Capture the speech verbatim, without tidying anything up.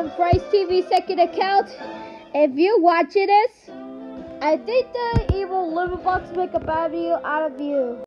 on Bryce T V second account. If you're watching this, I think the evil liver box make a bad video out of you.